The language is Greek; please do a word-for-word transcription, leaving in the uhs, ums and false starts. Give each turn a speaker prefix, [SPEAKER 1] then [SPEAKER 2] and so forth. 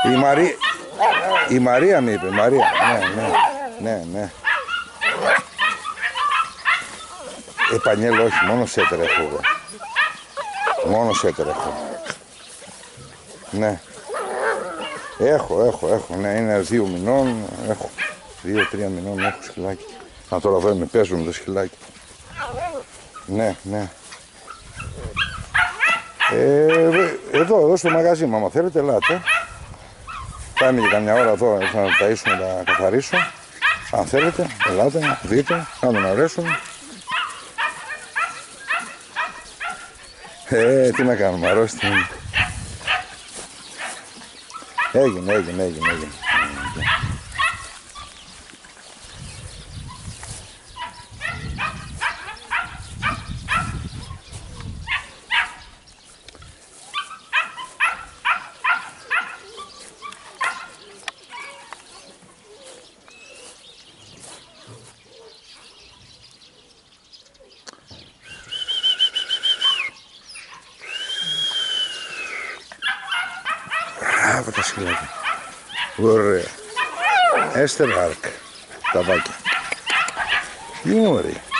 [SPEAKER 1] Η, Μαρί... η Μαρία μου είπε, η Μαρία. Ναι, ναι, ναι, ναι. Ε, Πανιέλο, όχι, μόνο σέτερ έχω εγώ. Μόνο σέτερ έχω. Ναι. Έχω, έχω, έχω. Ναι, είναι δύο μηνών. Έχω. Δύο-τρία μηνών έχω σκυλάκι. Να τώρα εδώ με παίζουν το σκυλάκι. Ναι, ναι. Ε, εδώ, εδώ στο μαγαζί μου, άμα θέλετε, ελάτε. Πάμε για καμιά ώρα εδώ, θα τα ταΐσουμε, να καθαρίσω. Αν θέλετε, ελάτε, δείτε, να τον αρέσουν. Ε, τι να κάνουμε, αρρώστια είναι. Έγινε, έγινε, έγινε, έγινε. Μπράβο τα σκυλάκια. Ωραία. Έστερ Άρκ. Τα βάκια. Είναι ωραία.